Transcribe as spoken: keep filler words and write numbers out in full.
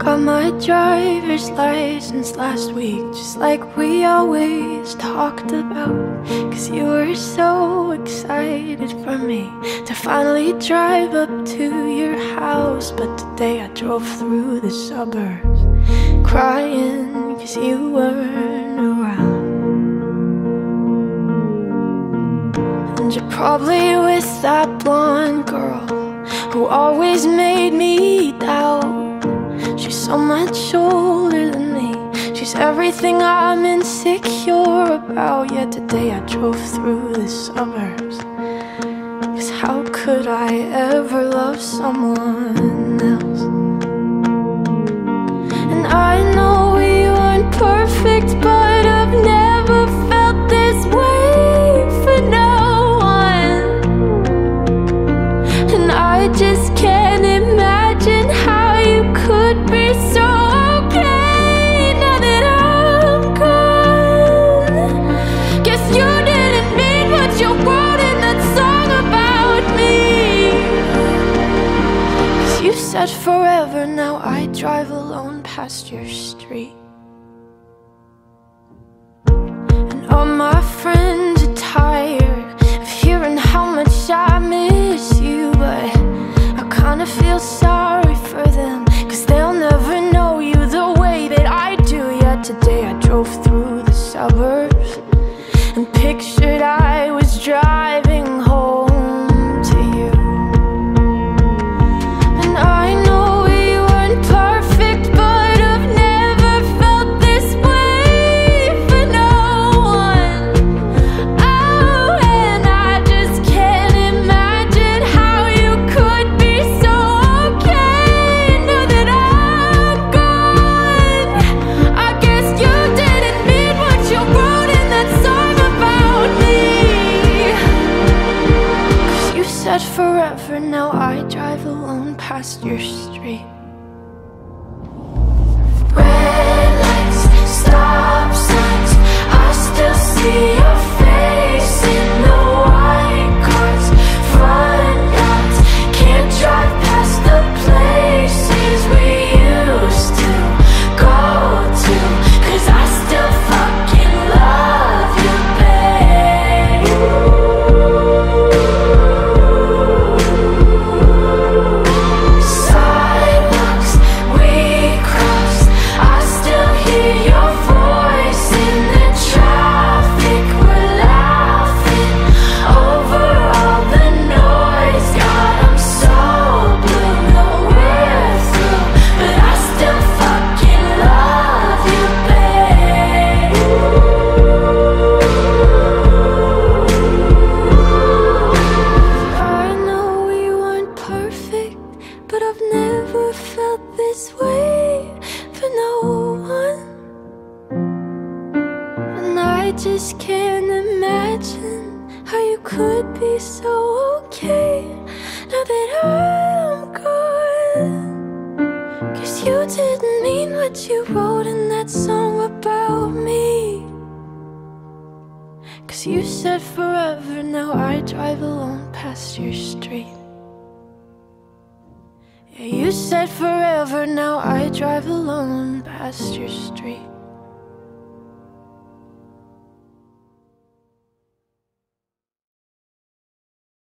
Got my driver's license last week, just like we always talked about. Cause you were so excited for me to finally drive up to your house. But today I drove through the suburbs crying cause you weren't around. And you're probably with that blonde girl who always made me doubt. She's so much older than me, she's everything I'm insecure about. Yet today I drove through the suburbs, cause how could I ever love someone else? And I know we weren't perfect, but I've never felt this way for no one. And I just can't imagine how you could be so okay now that I'm gone. Guess you didn't mean what you wrote in that song about me. Cause you said forever, now I drive alone past your street. And all my friends are tired of hearing how much I miss you, but I kinda feel sorry for them, cause they'll never know you the way that I do. Yet today I drove through the suburbs and pictured I was driving home to you. And I know we weren't perfect, but I've never felt this way for no one. Oh, and I just can't imagine how you could be so okay now that I'm gone. I guess you didn't mean what you wrote in that song about me. Cause you said forever, now I drive alone past your street. Red lights, stop signs, I still see your face in the white cars, front yards. Can't drive past the places we used to go to, cause I still fucking love you, babe. Sidewalks we crossed, I still hear your voice in the traffic. We're laughing over all the noise. God, I'm so blue, no we're through, but I still fucking love you, babe. I know we weren't perfect, but I've never felt this way for no one. And I just can't imagine how you could be so okay now that I'm gone. Cause you didn't mean what you wrote in that song about me. Cause you said forever, now I drive alone past your street. Yeah, you said forever, now I drive alone past your street.